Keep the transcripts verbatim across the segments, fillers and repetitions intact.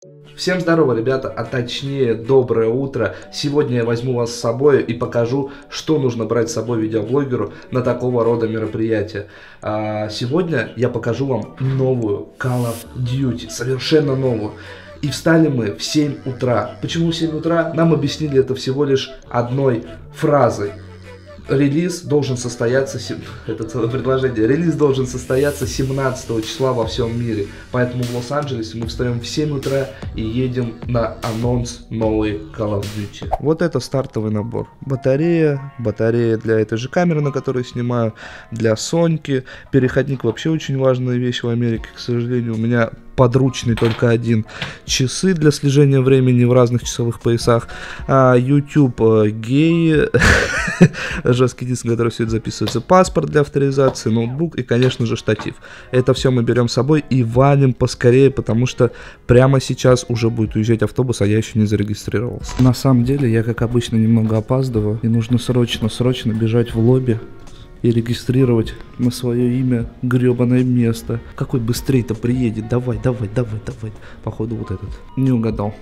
Всем здорово, ребята, а точнее доброе утро. Сегодня я возьму вас с собой и покажу, что нужно брать с собой видеоблогеру на такого рода мероприятия. А сегодня я покажу вам новую Call of Duty, совершенно новую. И встали мы в семь утра. Почему в семь утра? Нам объяснили это всего лишь одной фразой. Релиз должен состояться, это целое предложение, релиз должен состояться семнадцатого числа во всем мире. Поэтому в Лос-Анджелесе мы встаем в семь утра и едем на анонс новой Call of Duty. Вот это стартовый набор. Батарея, батарея для этой же камеры, на которой снимаю, для Соньки. Переходник вообще очень важная вещь в Америке, к сожалению. У меня подручный только один. Часы для слежения времени в разных часовых поясах. А, YouTube гей, жесткий диск, на который все это записывается. Паспорт для авторизации, ноутбук и, конечно же, штатив. Это все мы берем с собой и валим поскорее, потому что прямо сейчас уже будет уезжать автобус, а я еще не зарегистрировался. На самом деле, я, как обычно, немного опаздываю. И нужно срочно-срочно бежать в лобби и регистрировать на свое имя гребаное место. Какой быстрее-то приедет? Давай, давай, давай, давай. Походу вот этот. Не угадал.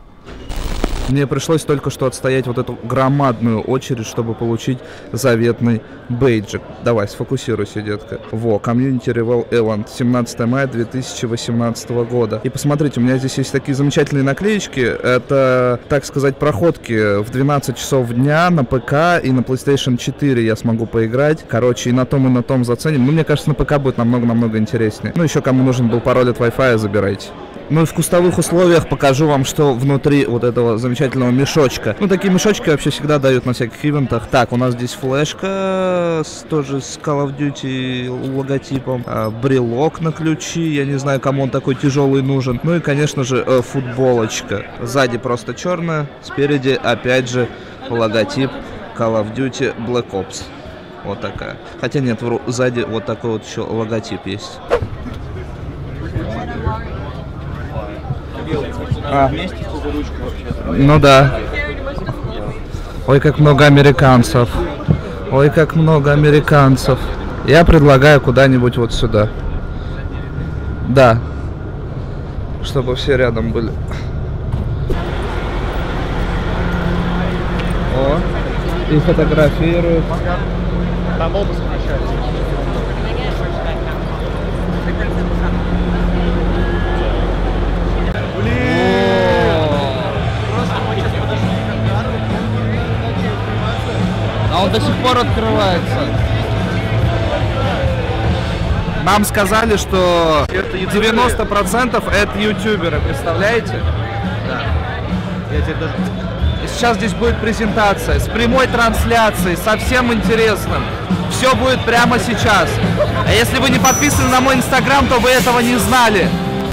Мне пришлось только что отстоять вот эту громадную очередь, чтобы получить заветный бейджик. Давай, сфокусируйся, детка. Во, комьюнити Revel Event, семнадцатое мая две тысячи восемнадцатого года. И посмотрите, у меня здесь есть такие замечательные наклеечки. Это, так сказать, проходки в двенадцать часов дня на ПК и на PlayStation четыре я смогу поиграть. Короче, и на том, и на том заценим. Ну, мне кажется, на ПК будет намного-намного интереснее. Ну, еще кому нужен был пароль от Wi-Fi, забирайте. Ну и в кустовых условиях покажу вам, что внутри вот этого замечательного мешочка. Ну, такие мешочки вообще всегда дают на всяких ивентах. Так, у нас здесь флешка, с, тоже с Call of Duty логотипом. А, брелок на ключи, я не знаю, кому он такой тяжелый нужен. Ну и, конечно же, э, футболочка. Сзади просто черная, спереди, опять же, логотип Call of Duty Black Ops. Вот такая. Хотя нет, вру, сзади вот такой вот еще логотип есть. А. Ну да. Ой, как много американцев. Ой, как много американцев. Я предлагаю куда-нибудь вот сюда. Да. Чтобы все рядом были. О. И фотографируют. Там обувь включается. А он до сих пор открывается. Нам сказали, что девяносто процентов это ютуберы, представляете? Да. Я тебе даже... И сейчас здесь будет презентация с прямой трансляцией, со всем интересным. Все будет прямо сейчас. А если вы не подписаны на мой инстаграм, то вы этого не знали.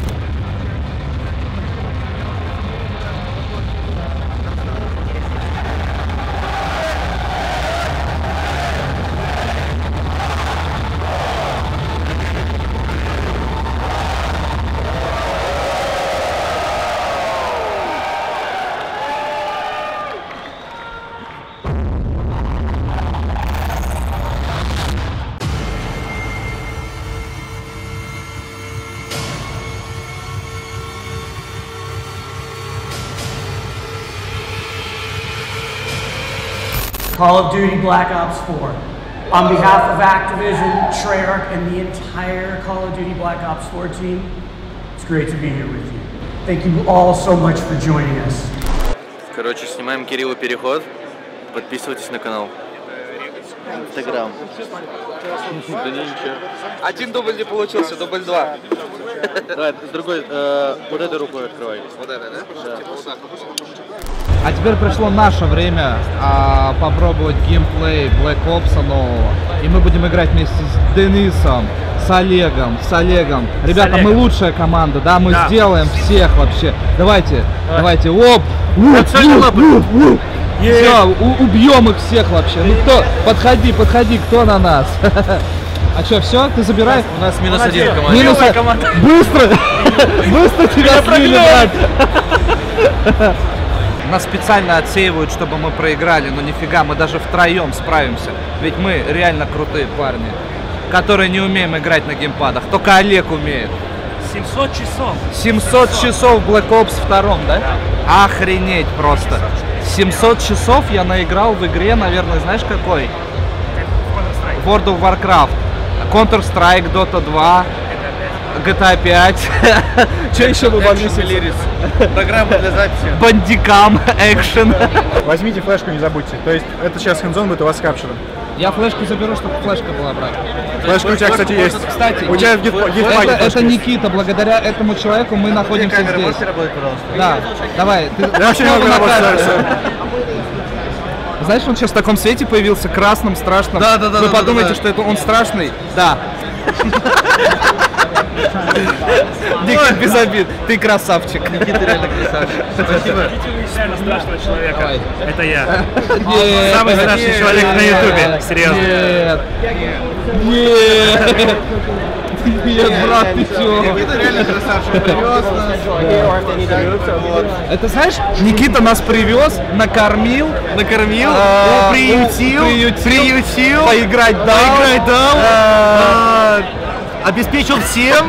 Call of Duty Black Ops four. On behalf of Activision, Treyarch, and the entire Call of Duty Black Ops four team, it's great to be here with you. Thank you all so much for joining us. Короче, снимаем Кириллу переход. Подписывайтесь на канал. Инстаграм. Да ничего. Один дубль не получился, дубль два. Давай, другой, э, вот этой рукой открывай. Вот это, да? Да. А теперь пришло наше время а, попробовать геймплей Black Ops нового. И мы будем играть вместе с Денисом, с Олегом, с Олегом. Ребята, мы лучшая команда, да, мы да. сделаем всех вообще. Давайте, Давай. давайте, оп! Все, убьем их всех вообще. Ну кто, подходи, подходи, кто на нас? А что, все? Ты забирай? У нас минус один в команде. Минус один. Быстро! Быстро тебя слили, брат! Нас специально отсеивают, чтобы мы проиграли, но нифига, мы даже втроем справимся. Ведь мы реально крутые парни, которые не умеем играть на геймпадах. Только Олег умеет. семьсот часов. семьсот часов Black Ops два, да? Охренеть просто. семьсот часов я наиграл в игре, наверное, знаешь какой? World of Warcraft, Counter-Strike, Dota два, джи ти эй пять. Что еще вы могли себе? Программа для записи. Бандикам, экшен. Возьмите флешку, не забудьте. То есть это сейчас хендзон будет у вас с капчером. Я флешку заберу, чтобы флешка была, брат. Флешка у тебя, кстати, есть. Кстати, у тебя в гитпаке. Это, это Никита, благодаря этому человеку мы находимся Камера, здесь. можете работать, пожалуйста? Да, давай. Ты, Я вообще не могу работать. Знаешь, он сейчас в таком свете появился, красным, страшным. Да, да, да. Вы да, подумаете, да, да. что это он страшный? Да. Никита, без обид. Ты красавчик. Никита реально красавчик. Спасибо. Реально страшного человека. Давай. Это я. Нет, Самый страшный нет, человек на ютубе. Серьезно. Нет. Нет. Нет, брат, ты чё? Никита реально красавчик. Привез нас. Это знаешь, Никита нас привез, накормил, Накормил, а, приютил, приютил, приютил, поиграть дал, поиграть дал, а, обеспечил всем.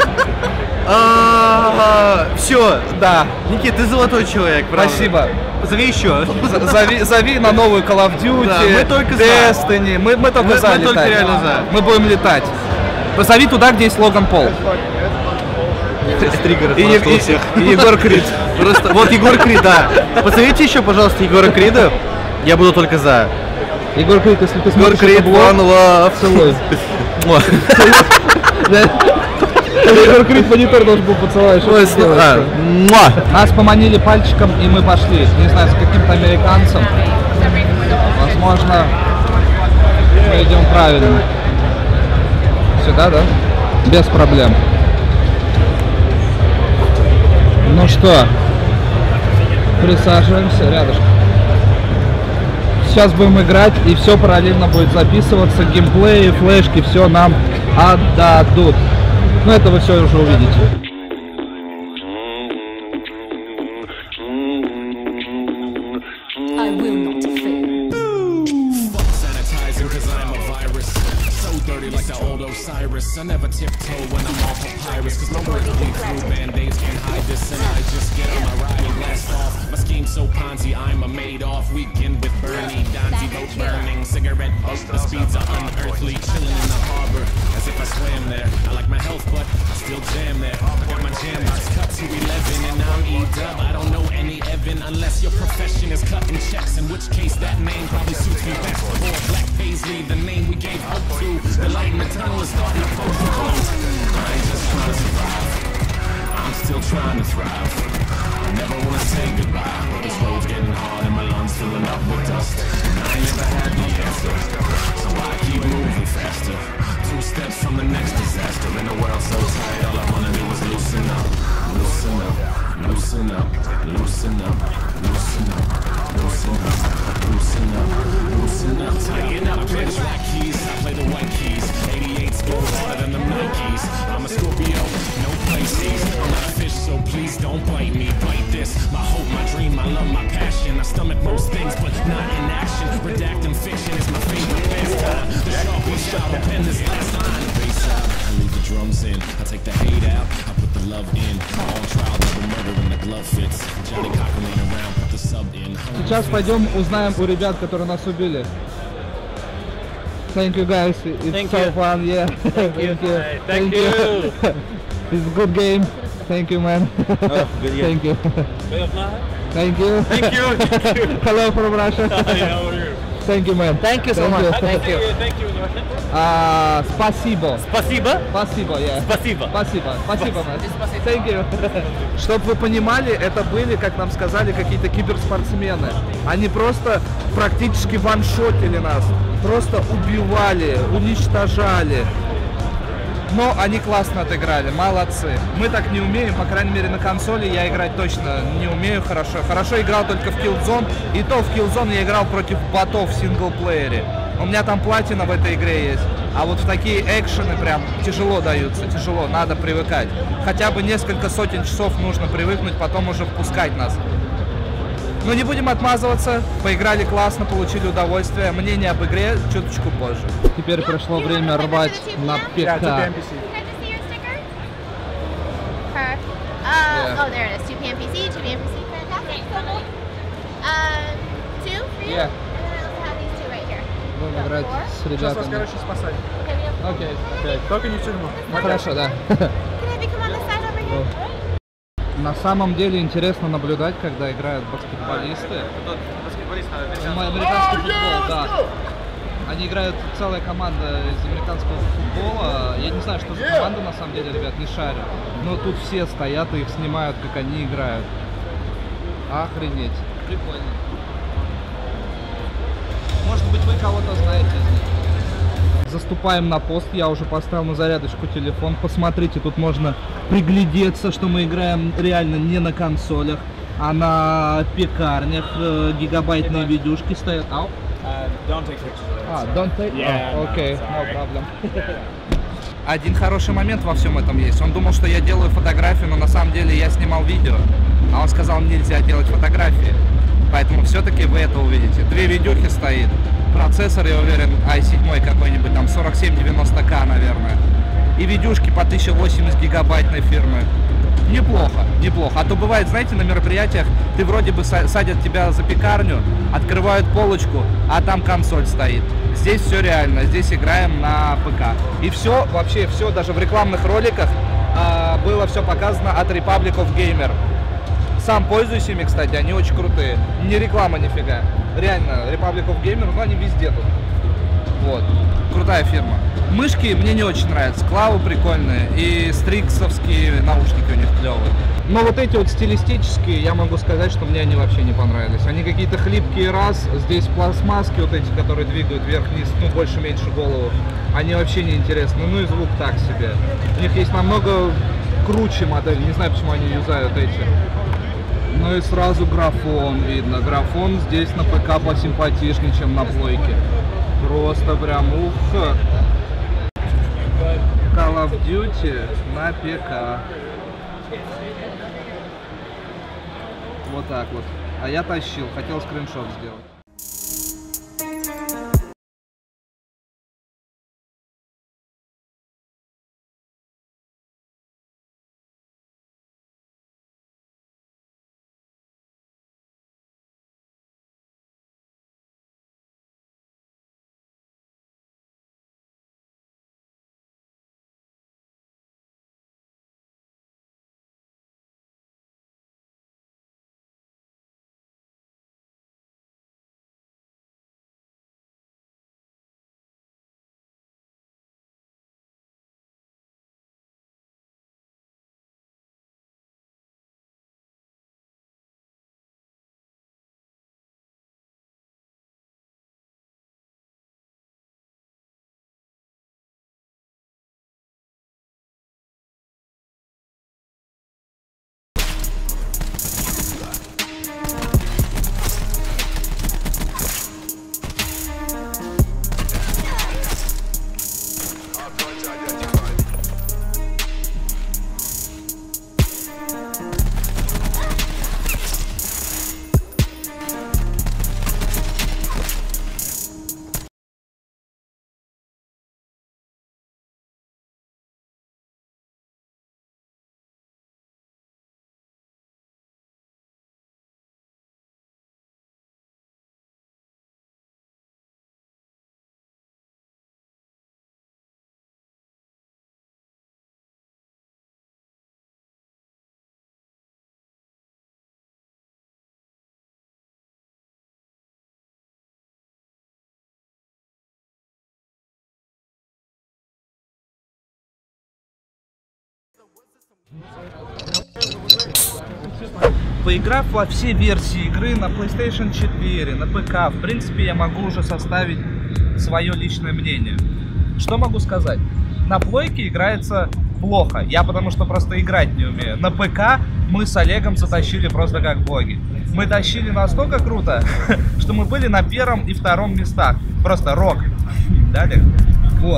Все, да. Никит, ты золотой человек, правда. Спасибо. Зови еще. З- Зови, зови на новую Call of Duty, Да, мы только за. Destiny. Мы, мы только Мы- за мы только летать. реально за. Мы будем летать. Позови туда, где есть Логан Пол. Триггер И, Е- и- и Егор Крид. Просто, вот Егор Крид, да. Позовите еще, пожалуйста, Егора Крида. Я буду только за. Егор Крид, если ты Егор смотришь Крид, этот блог, one love. целуй. Муа. Егор Крид монитор должен был поцеловать. что Ой, ты сл- делаешь? а, муа. Нас поманили пальчиком, и мы пошли. Не знаю, с каким-то американцем. Возможно, мы идем правильно. Сюда, да? Без проблем. Ну что, присаживаемся рядышком. Сейчас будем играть, и все параллельно будет записываться. Геймплей, флешки, все нам отдадут. Ну, это вы все уже увидите. I will not fail. Fuck sanitizing cause I'm a virus. So dirty like the old Osiris. I never tiptoe when I'm off papyrus. Cause no word bleed through band-aids can't hide this. And I just get on my ride and blast off. My scheme's so Ponzi, I'm a Madoff. Weekend with Bernie, Donzi, boat burning. Cigarette boat, the speeds are unearthly. Chilling in the harbor as if I swam there. I like my health but I still jam there. I got my jam box cut to eleven and I'm E-dub. I don't know any Evan unless your profession is cutting checks. In which case that name probably suits me best. Or Black Paisley, the name we gave hope to. The light in the tunnel is starting to poke you close. I ain't just trying to survive. I'm still trying to thrive. I never wanna say goodbye. But this road's getting hard and my lungs filling up with dust. And I ain't never had the answer. So I keep moving faster. Two steps from the next disaster. In a world so tight, all I wanna do is loosen up. Loosen up, loosen up, loosen up, loosen up, loosen up, loosen up, loosen up. Tighten up, bitch. Black keys, I play the white keys. eighty-eights go harder than the Nikes. I'm a Scorpio, no Pisces. I'm not a fish, so please don't bite me. Bite this, my hope, my dream, my love, my passion. I stomach most things, but not in action. Redacting fiction is my favorite pastime. The sharpie shot will pen this last line. Bass out, I leave the drums in. I take the hate out, I put the love in. On trial, double murder when the glove fits. Johnny Cochran ain't around, put the sub in. Сейчас пойдем узнаем у ребят, которые нас убили. Thank you guys, it's Thank so you. fun, yeah. Thank you. Hey, thank you. It's a good game. Thank you, man. Oh, good game. Thank you. Thank you. Thank you. Thank you. Hello from Russia. Thank you, man. Thank you so much. Thank you. Thank you. А, спасибо. Спасибо. Спасибо, yeah. Спасибо. Спасибо, спасибо, man. Thank you. Чтобы вы понимали, это были, как нам сказали, какие-то киберспортсмены. Они просто практически ваншотили нас. Просто убивали, уничтожали. Но они классно отыграли, молодцы. Мы так не умеем, по крайней мере на консоли я играть точно не умею хорошо. Хорошо играл только в Killzone, и то в Killzone я играл против ботов в синглплеере. У меня там платина в этой игре есть. А вот в такие экшены прям тяжело даются, тяжело, надо привыкать. Хотя бы несколько сотен часов нужно привыкнуть, потом уже впускать нас. Но не будем отмазываться, поиграли классно, получили удовольствие. Мнение об игре чуточку позже. Теперь пришло время рвать на ПК. Yeah, Can I just see your sticker? Uh, Oh, there it is. two P M P C, two P M P C. Fantastic. Um, two for you? Yeah. And then I also have these two right here. Будем играть с Сейчас вас, ребятами. короче, спасать. Okay, we have Окей, окей. Только не в тюрьму. Ну хорошо, да. Can I become on this side over here? На самом деле интересно наблюдать, когда играют баскетболисты. Мой американский футбол, да. Они играют, целая команда из американского футбола. Я не знаю, что за команда на самом деле, ребят, не шарю. Но тут все стоят и их снимают, как они играют. Охренеть. Прикольно. Может быть, вы кого-то знаете из них. Заступаем на пост. Я уже поставил на зарядочку телефон. Посмотрите, тут можно приглядеться, что мы играем реально не на консолях, а на пекарнях. Гигабайтные видюшки стоят. Ау. Uh, don't take pictures. А, don't take? Yeah, Oh, no, okay, it's no alright. problem. Один хороший момент во всем этом есть. Он думал, что я делаю фотографию, но на самом деле я снимал видео. А он сказал, нельзя делать фотографии. Поэтому все-таки вы это увидите. Две видюхи стоит. Процессор, я уверен, ай семь какой-нибудь, там сорок семь девяносто ка, наверное. И видюшки по тысяча восемьдесят гигабайтной фирмы. Неплохо, неплохо. А то бывает, знаете, на мероприятиях ты вроде бы садят тебя за пекарню, открывают полочку, а там консоль стоит. Здесь все реально, здесь играем на ПК. И все, вообще все, даже в рекламных роликах э, было все показано от Republic of Gamer. Сам пользуюсь ими, кстати, они очень крутые. Не реклама нифига. Реально, Republic of Gamer, ну они везде тут. Вот, крутая фирма. Мышки мне не очень нравятся, клавы прикольные и стриксовские наушники у них клевые. Но вот эти вот стилистические, я могу сказать, что мне они вообще не понравились. Они какие-то хлипкие раз, здесь пластмасски вот эти, которые двигают вверх-вниз, ну больше-меньше голову, они вообще не интересны. Ну и звук так себе. У них есть намного круче модель, не знаю, почему они юзают эти. Ну и сразу графон видно. Графон здесь на ПК посимпатичнее, чем на плойке. Просто прям ух. Call of Duty на ПК. Вот так вот. А я тащил, хотел скриншот сделать. Поиграв во все версии игры на PlayStation четыре, на ПК, в принципе, я могу уже составить свое личное мнение. Что могу сказать? На плойке играется плохо, я потому что просто играть не умею. На ПК мы с Олегом затащили просто как боги. Мы тащили настолько круто, что мы были на первом и втором местах. Просто рок. Далее. Вот.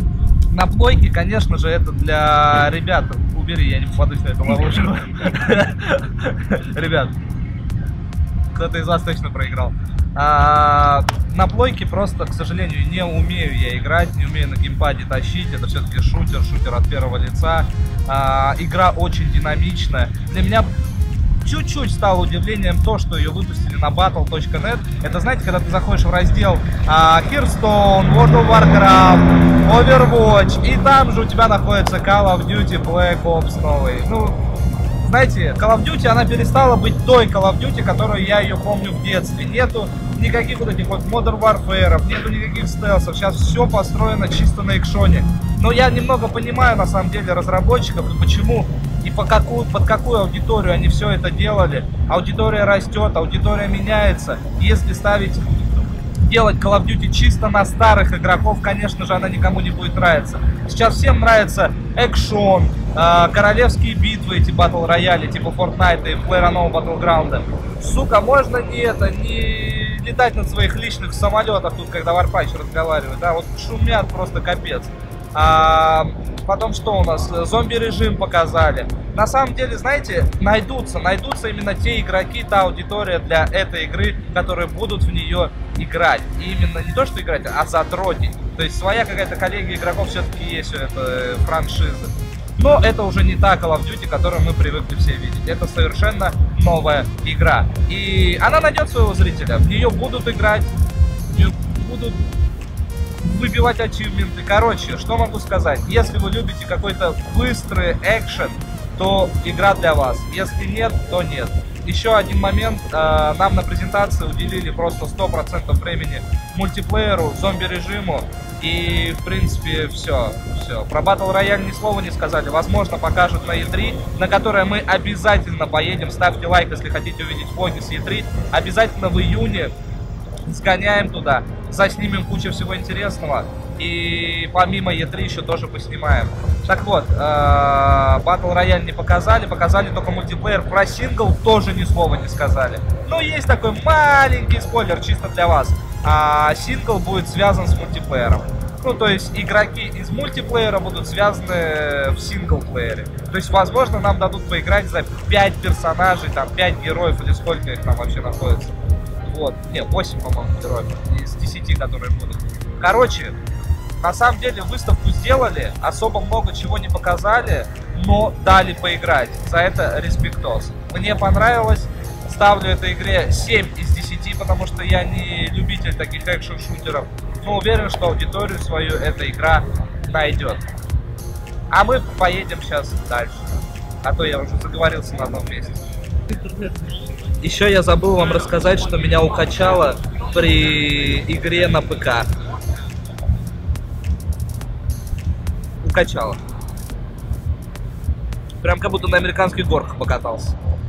На плойке, конечно же, это для ребят. Убери, я не попадусь на эту ловушку. Ребят, кто-то из вас точно проиграл. А, на плойке просто, к сожалению, не умею я играть, не умею на геймпаде тащить. Это все-таки шутер, шутер от первого лица. А, игра очень динамичная. Для меня чуть-чуть стало удивлением то, что ее выпустили на battle точка нет. Это, знаете, когда ты заходишь в раздел а, Hearthstone, World of Warcraft, Overwatch, и там же у тебя находится Call of Duty Black Ops новый. Ну, знаете, Call of Duty, она перестала быть той Call of Duty, которую я ее помню в детстве. Нету никаких вот этих вот Modern Warfare, нету никаких стелсов. Сейчас все построено чисто на экшоне. Но я немного понимаю, на самом деле, разработчиков и почему и по какую, под какую аудиторию они все это делали. Аудитория растет, аудитория меняется. Если ставить, делать Call of Duty чисто на старых игроков, конечно же, она никому не будет нравиться. Сейчас всем нравится экшон, э, королевские битвы, эти батл рояли, типа Fortnite и PlayerUnknown's Battleground. Сука, можно не это, не летать на своих личных самолетах тут, когда Warpatch разговаривает, да, вот шумят просто капец. А потом что у нас? Зомби-режим показали. На самом деле, знаете, найдутся, найдутся именно те игроки, та аудитория для этой игры, которые будут в нее играть. И именно не то, что играть, а задротить. То есть своя какая-то коллегия игроков все-таки есть у этой франшизы. Но это уже не та Call of Duty, которую мы привыкли все видеть. Это совершенно новая игра. И она найдет своего зрителя. В нее будут играть, в нее будут выбивать ачивменты. Короче, что могу сказать? Если вы любите какой-то быстрый экшен, то игра для вас. Если нет, то нет. Еще один момент. Э, нам на презентации уделили просто сто процентов времени мультиплееру, зомби-режиму. И, в принципе, все. все. Про Battle Royale ни слова не сказали. Возможно, покажут на и три, на которое мы обязательно поедем. Ставьте лайк, если хотите увидеть влоги с и три. Обязательно в июне сгоняем туда, заснимем кучу всего интересного. И помимо и три еще тоже поснимаем. Так вот, э, Battle Royale не показали, показали только мультиплеер. Про сингл тоже ни слова не сказали. Но есть такой маленький спойлер чисто для вас. А сингл будет связан с мультиплеером. Ну, то есть игроки из мультиплеера будут связаны в синглплеере. То есть, возможно, нам дадут поиграть за пять персонажей, там пять героев или сколько их там вообще находится. Вот, не, восемь, по-моему, героев из десяти, которые будут. Короче, на самом деле выставку сделали, особо много чего не показали, но дали поиграть. За это респектос. Мне понравилось. Ставлю этой игре семь из десяти, потому что я не любитель таких экшн-шутеров. Но уверен, что аудиторию свою эта игра найдет. А мы поедем сейчас дальше. А то я уже заговорился на одном месте. Еще я забыл вам рассказать, что меня укачало при игре на ПК. Укачало. Прям как будто на американских горках покатался.